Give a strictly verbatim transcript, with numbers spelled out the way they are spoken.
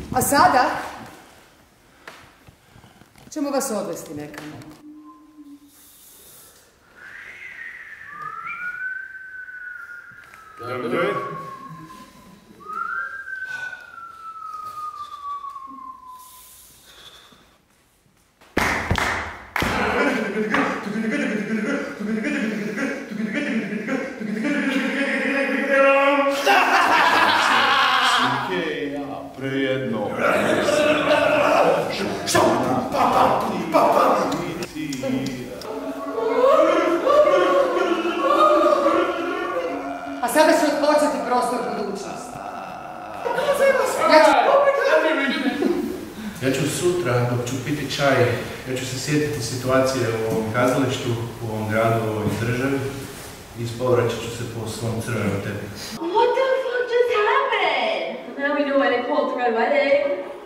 A sada ćemo vas odvesti nekamo. Dobro. Slikeja prejedno. A sada će otpočeti prostor budućnosti. Ja ću sutra, dok ću piti čaj, ja ću se sjetiti situacije u ovom kazalištu, u ovom gradu, u ovoj državi i ispovraćat ću se po svom crvenom tepiku. What the fuck just happened? Now we know why they call it the Red Wedding.